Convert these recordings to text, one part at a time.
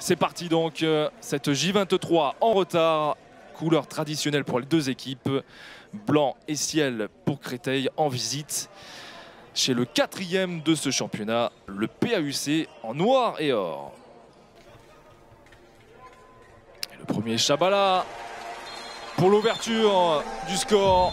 C'est parti donc, cette J23 en retard. Couleur traditionnelle pour les deux équipes. Blanc et ciel pour Créteil en visite chez le 4e de ce championnat, le PAUC en noir et or. Et le premier Chabala pour l'ouverture du score.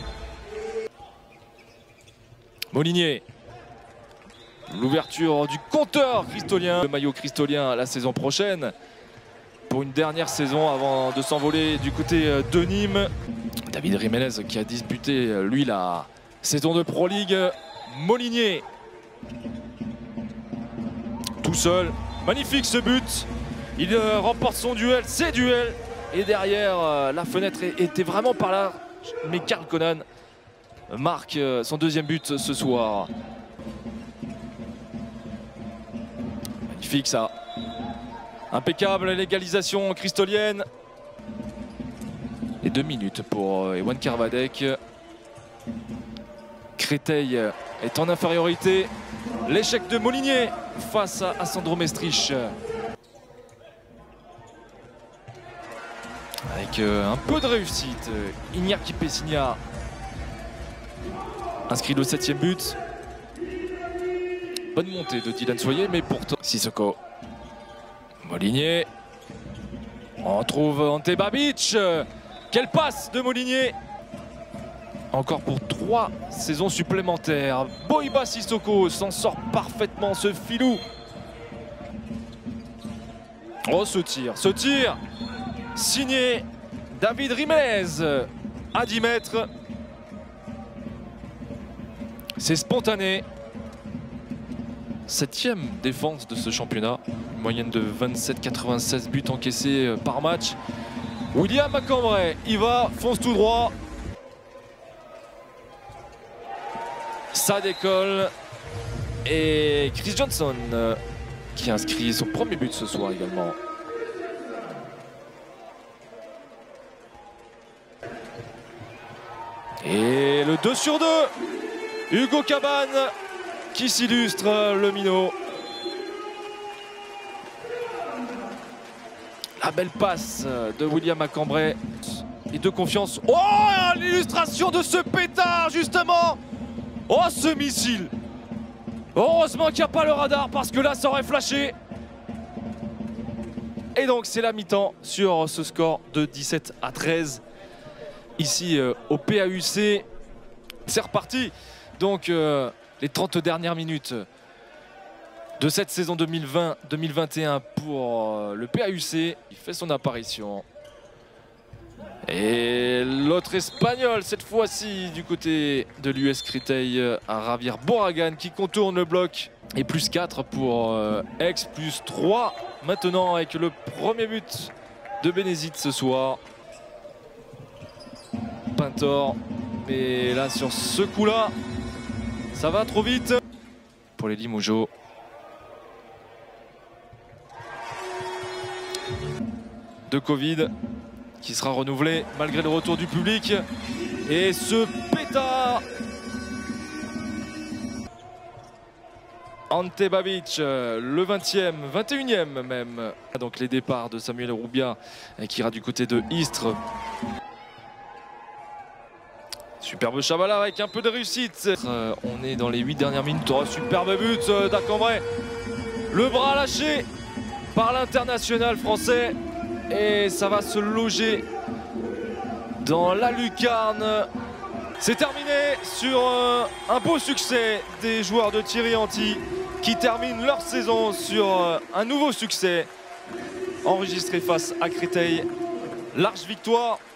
Molinier. L'ouverture du compteur cristolien. Le maillot cristolien la saison prochaine. Pour une dernière saison avant de s'envoler du côté de Nîmes. David Jiménez qui a disputé lui la saison de Pro League. Molinier. Tout seul. Magnifique ce but. Il remporte son duel, ses duels. Et derrière, la fenêtre était vraiment par là. Mais Karl Conan marque son deuxième but ce soir. Magnifique ça. Impeccable l'égalisation cristolienne. Et 2 minutes pour Ewan Karvadek. Créteil est en infériorité. L'échec de Molinier face à Sandro Mestrich. Avec un peu de réussite, Iñaki Pessinha inscrit le 7e but. Bonne montée de Dylan Soyer, mais pourtant Sissoko. Molinier. On trouve Ante Babic. Quelle passe de Molinier. Encore pour 3 saisons supplémentaires. Boiba Sissoko s'en sort parfaitement, ce filou. Oh, ce tir signé David Jiménez à 10 mètres. C'est spontané. 7e défense de ce championnat. Une moyenne de 27,96 buts encaissés par match. William Macambray, il va, fonce tout droit. Ça décolle. Et Chris Johnson qui inscrit son premier but ce soir également. Et le 2 sur 2. Hugo Cabane qui s'illustre, le minot. La belle passe de William Macambray. Et de confiance. Oh, l'illustration de ce pétard justement. Oh, ce missile. Heureusement qu'il n'y a pas le radar parce que là ça aurait flashé. Et donc c'est la mi-temps sur ce score de 17-13. Ici au PAUC. C'est reparti. Donc les 30 dernières minutes de cette saison 2020-2021 pour le PAUC. Il fait son apparition. Et l'autre espagnol, cette fois-ci du côté de l'US Créteil, un Javier Boragan qui contourne le bloc. Et plus 4 pour Aix, plus 3 maintenant avec le premier but de Bénézit ce soir. Pintor, mais là sur ce coup-là, ça va trop vite pour les Limoges. De Covid qui sera renouvelé malgré le retour du public. Et ce pétard. Ante Babic, le 20e, 21e même. Donc les départs de Samuel Roubia qui ira du côté de Istres. Superbe Chabala avec un peu de réussite. On est dans les 8 dernières minutes. Oh, superbe but d'Acambray. Le bras lâché par l'international français. Et ça va se loger dans la lucarne. C'est terminé sur un beau succès des joueurs de Thierry Anti qui terminent leur saison sur un nouveau succès enregistré face à Créteil. Large victoire